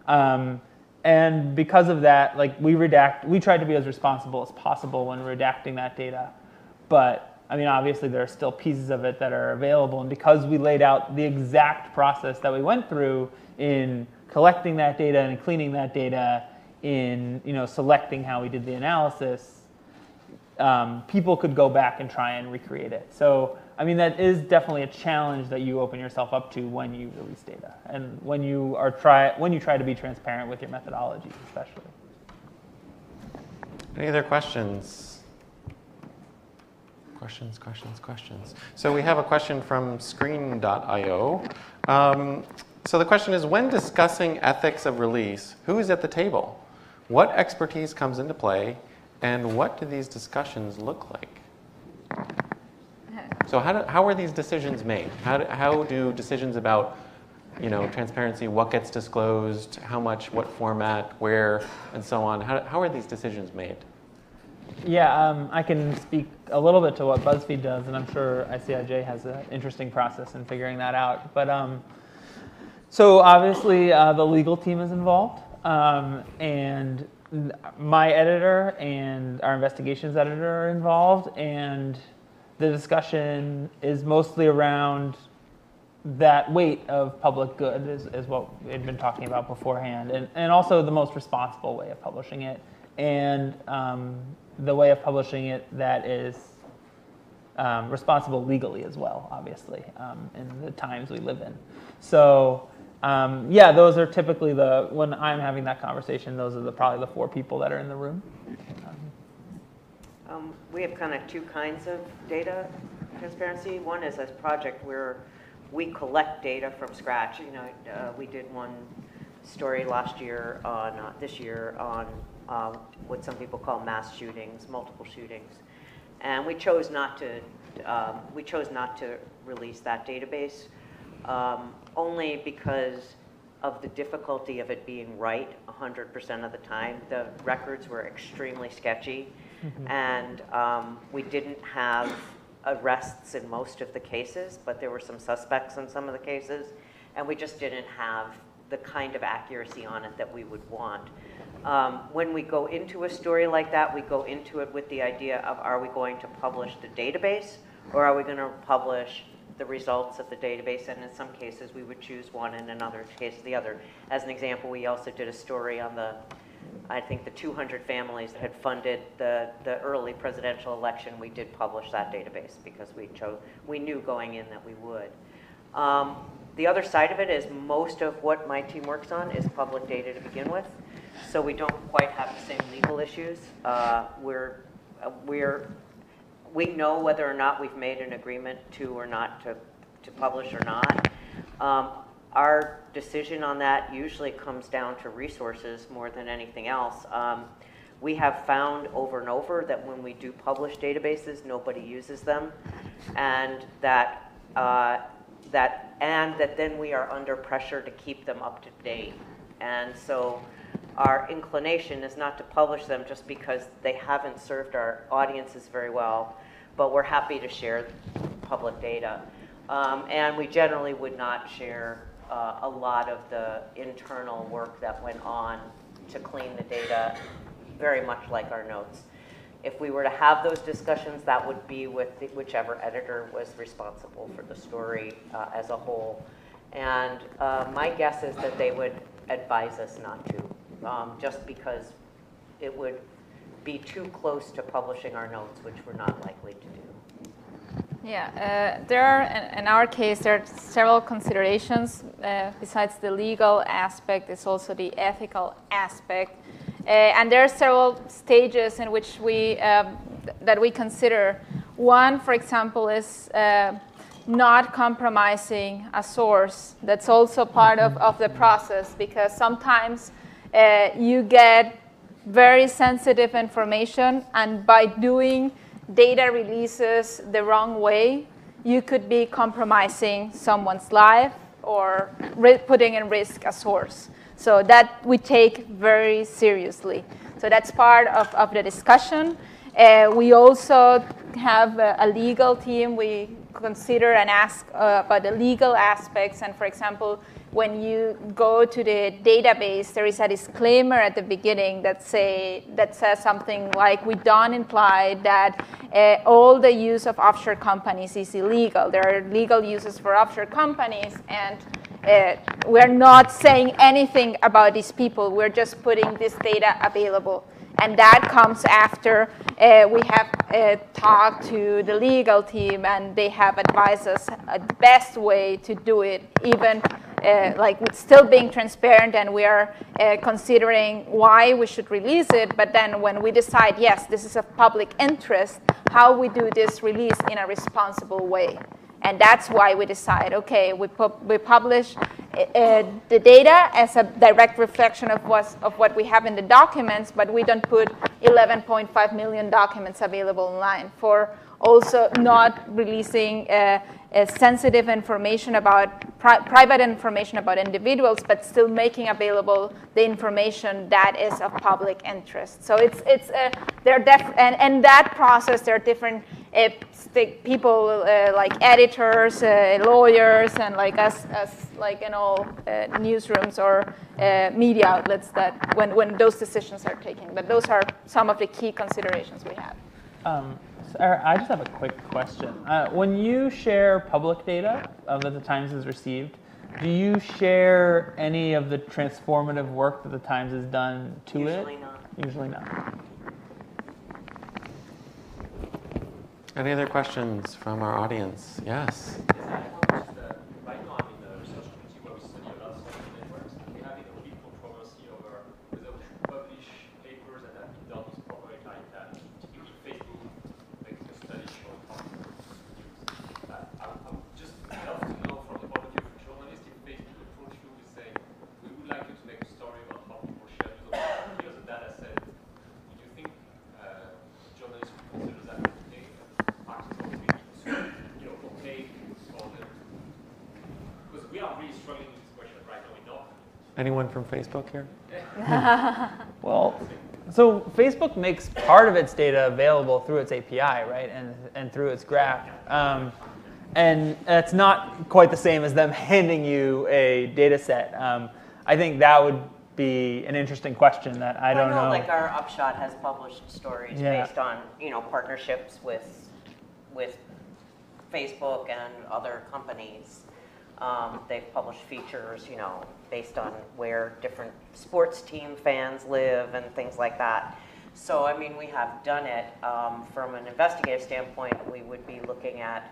And because of that, we tried to be as responsible as possible when redacting that data. But I mean, obviously there are still pieces of it that are available, and because we laid out the exact process that we went through in collecting that data and cleaning that data, in selecting how we did the analysis, people could go back and try and recreate it. So I mean, that is definitely a challenge that you open yourself up to when you release data, and when you try to be transparent with your methodologies, especially. Any other questions? Questions. So we have a question from screen.io. So the question is, when discussing ethics of release, who is at the table? What expertise comes into play, and what do these discussions look like? So how are these decisions made? How do decisions about transparency, what gets disclosed, how much, what format, where, and so on, how are these decisions made? Yeah, I can speak a little bit to what BuzzFeed does, and I'm sure ICIJ has an interesting process in figuring that out. But so obviously the legal team is involved, and my editor and our investigations editor are involved, and the discussion is mostly around that weight of public good is what we'd been talking about beforehand, and also the most responsible way of publishing it, and the way of publishing it that is responsible legally as well, obviously, in the times we live in. So yeah, those are typically when I'm having that conversation, those are probably the 4 people that are in the room. We have kind of 2 kinds of data transparency. One is a project where we collect data from scratch. You know, we did one story last year on, this year on what some people call mass shootings, multiple shootings. And we chose not to release that database only because of the difficulty of it being right 100% of the time. The records were extremely sketchy, and we didn't have arrests in most of the cases, but there were some suspects in some of the cases, and we just didn't have the kind of accuracy on it that we would want. When we go into a story like that, we go into it with the idea of, are we going to publish the database, or are we going to publish the results of the database? And in some cases, we would choose one, and in other cases, the other. As an example, we also did a story on I think the 200 families that had funded the early presidential election. We did publish that database because we knew going in that we would. The other side of it is most of what my team works on is public data to begin with, so we don't quite have the same legal issues. We know whether or not we've made an agreement to publish or not. Our decision on that usually comes down to resources more than anything else. We have found over and over that when we do publish databases, nobody uses them, and that then we are under pressure to keep them up to date. And so our inclination is not to publish them just because they haven't served our audiences very well, but we're happy to share public data. And we generally would not share a lot of the internal work that went on to clean the data, very much like our notes. If we were to have those discussions, that would be with whichever editor was responsible for the story as a whole. And my guess is that they would advise us not to, just because it would be too close to publishing our notes, which we're not likely to do. Yeah, there are, in our case, there are several considerations. Besides the legal aspect, it's also the ethical aspect. And there are several stages in which that we consider. One, for example, is not compromising a source. That's also part of the process, because sometimes you get very sensitive information, and by doing data releases the wrong way, you could be compromising someone's life or putting in risk a source. So that we take very seriously. So that's part of the discussion. We also have a legal team. We consider and ask about the legal aspects. And for example, when you go to the database, there is a disclaimer at the beginning that says something like, we don't imply that all the use of offshore companies is illegal. There are legal uses for offshore companies, and we're not saying anything about these people. We're just putting this data available. And that comes after we have talked to the legal team, and they have advised us the best way to do it, even like still being transparent, and we are considering why we should release it. But then when we decide, yes, this is of public interest, how we do this release in a responsible way. And that's why we decide, okay, we publish the data as a direct reflection of what we have in the documents, but we don't put 11.5 million documents available online, for also not releasing sensitive information about private information about individuals, but still making available the information that is of public interest. So and that process, there are different people like editors, lawyers, and like us like in all newsrooms or media outlets that when those decisions are taken. But those are some of the key considerations we have. Sarah, I just have a quick question. When you share public data that the Times has received, do you share any of the transformative work that the Times has done to it? Usually not. Usually not. Any other questions from our audience? Yes. Right now, I'm in the research community where we study a lot of social networks, and we're having a big controversy over whether we should publish papers that have been done with corporate like that. Typically, Facebook makes a study showing how people use. I would just love to know from the point of view of a journalist if Facebook approached you with saying, we would like you to make a story about how people share here's a data set. Would you think journalists would consider that okay? Because we are really struggling with this question right now. We know. Anyone from Facebook here? Well, so Facebook makes part of its data available through its API, right, and through its graph. And it's not quite the same as them handing you a data set. I think that would be an interesting question that I don't know. Like our Upshot has published stories based on partnerships with Facebook and other companies. They've published features, based on where different sports team fans live and things like that. So, I mean, we have done it. From an investigative standpoint, we would be looking at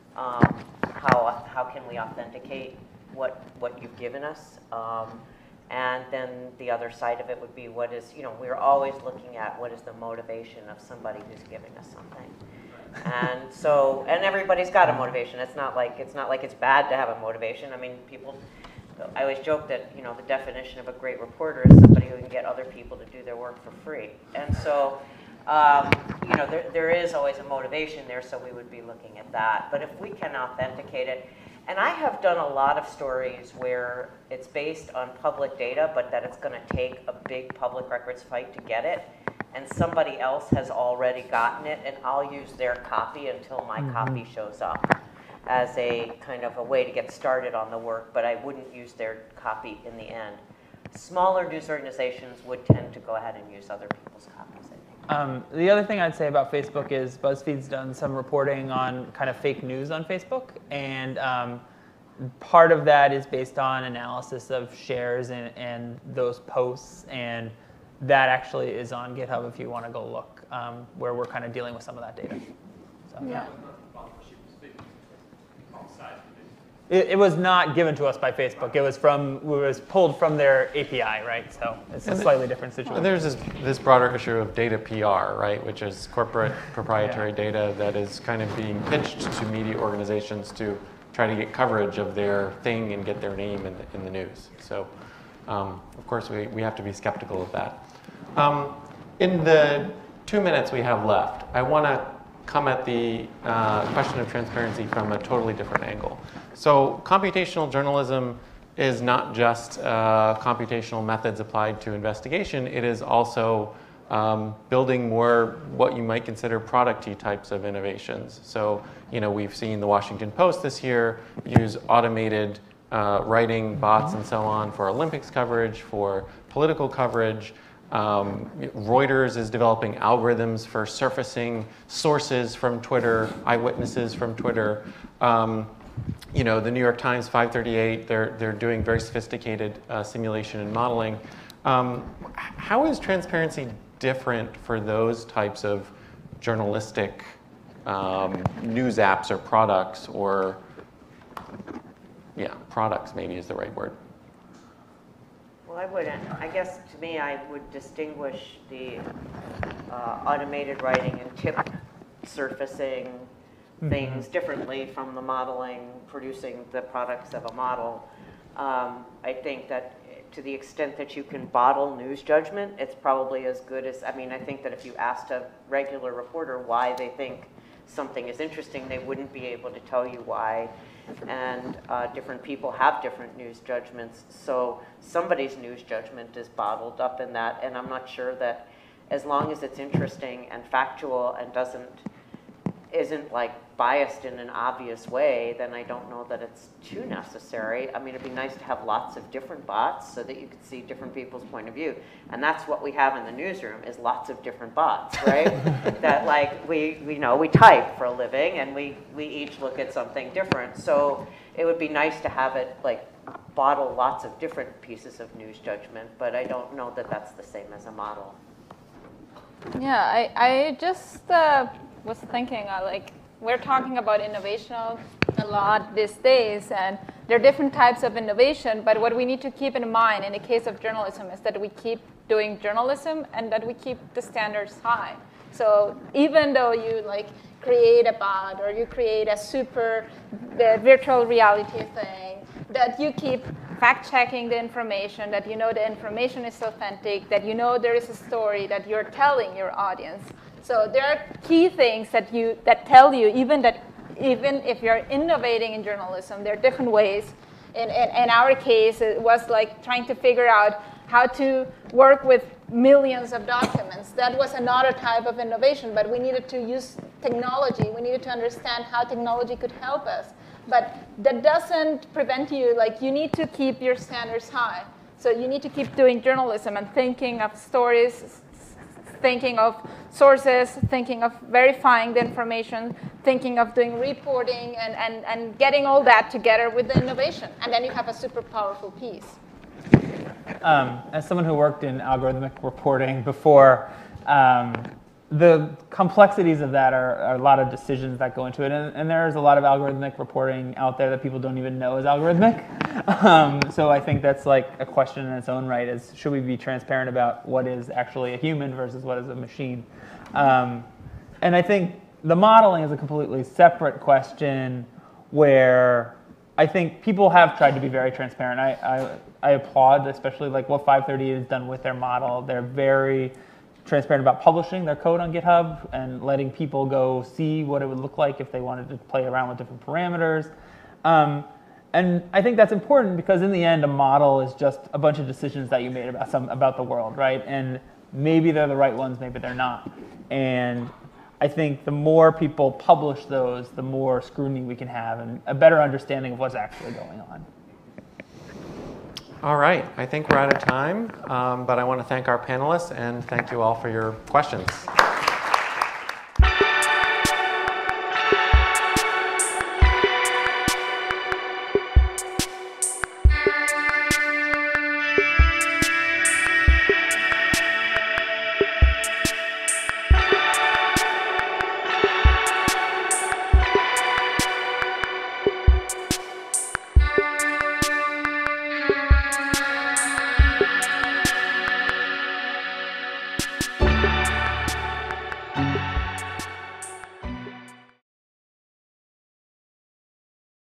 how can we authenticate what you've given us. And then the other side of it would be we're always looking at what is the motivation of somebody who's giving us something. And so, and everybody's got a motivation. It's not like it's bad to have a motivation. I mean, I always joke that, the definition of a great reporter is somebody who can get other people to do their work for free. And so, there is always a motivation there, so we would be looking at that. But if we can authenticate it, and I have done a lot of stories where it's based on public data, but that it's going to take a big public records fight to get it, and somebody else has already gotten it, and I'll use their copy until my copy shows up as a kind of a way to get started on the work, but I wouldn't use their copy in the end. Smaller news organizations would tend to go ahead and use other people's copies, I think. The other thing I'd say about Facebook is BuzzFeed's done some reporting on kind of fake news on Facebook, and part of that is based on analysis of shares and those posts, and that actually is on GitHub if you want to go look, where we're kind of dealing with some of that data. So, Yeah. It was not given to us by Facebook. It was pulled from their API, right? So it's a slightly different situation. There's this broader issue of data PR, right, which is corporate proprietary data that is kind of being pitched to media organizations to try to get coverage of their thing and get their name in the news. So, of course, we have to be skeptical of that. In the 2 minutes we have left, I want to come at the question of transparency from a totally different angle. So computational journalism is not just computational methods applied to investigation. It is also building more what you might consider product-y types of innovations. So, we've seen the Washington Post this year use automated writing bots and so on for Olympics coverage, for political coverage. Reuters is developing algorithms for surfacing sources from Twitter, eyewitnesses from Twitter. The New York Times 538, they're doing very sophisticated simulation and modeling. How is transparency different for those types of journalistic news apps or products, or products maybe is the right word? Well, I guess to me, I would distinguish the automated writing and tip surfacing things differently from the modeling, producing the products of a model. I think that to the extent that you can bottle news judgment, it's probably as good as, I think that if you asked a regular reporter why they think something is interesting, they wouldn't be able to tell you why. And different people have different news judgments. So somebody's news judgment is bottled up in that. And I'm not sure that as long as it's interesting and factual and doesn't isn't like biased in an obvious way, then I don't know that it's too necessary. I mean, it'd be nice to have lots of different bots so that you could see different people's point of view. And that's what we have in the newsroom, is lots of different bots, right? That like we type for a living, and we each look at something different. So it would be nice to have it like bottle lots of different pieces of news judgment, but I don't know that that's the same as a model. Yeah, I just was thinking, like, we're talking about innovation a lot these days, and there are different types of innovation, but what we need to keep in mind in the case of journalism is that we keep doing journalism and that we keep the standards high. So even though you like create a bot or you create a super virtual reality thing, that you keep fact-checking the information, that you know the information is authentic, that you know there is a story that you're telling your audience. So there are key things that tell you even if you're innovating in journalism, there are different ways. In our case, it was like trying to figure out how to work with millions of documents. That was another type of innovation, but we needed to use technology. We needed to understand how technology could help us. But that doesn't prevent you, like you need to keep your standards high. So you need to keep doing journalism and thinking of stories, thinking of sources, thinking of verifying the information, thinking of doing reporting and getting all that together with the innovation. And then you have a super powerful piece. As someone who worked in algorithmic reporting before, the complexities of that are a lot of decisions that go into it, and there's a lot of algorithmic reporting out there that people don't even know is algorithmic. So I think that's like a question in its own right, is should we be transparent about what is actually a human versus what is a machine? And I think the modeling is a completely separate question where I think people have tried to be very transparent. I applaud especially like what 538 has done with their model. They're very transparent about publishing their code on GitHub and letting people go see what it would look like if they wanted to play around with different parameters. And I think that's important because in the end, a model is just a bunch of decisions that you made about the world, right? And maybe they're the right ones, maybe they're not. And I think the more people publish those, the more scrutiny we can have and a better understanding of what's actually going on. All right, I think we're out of time, but I want to thank our panelists and thank you all for your questions.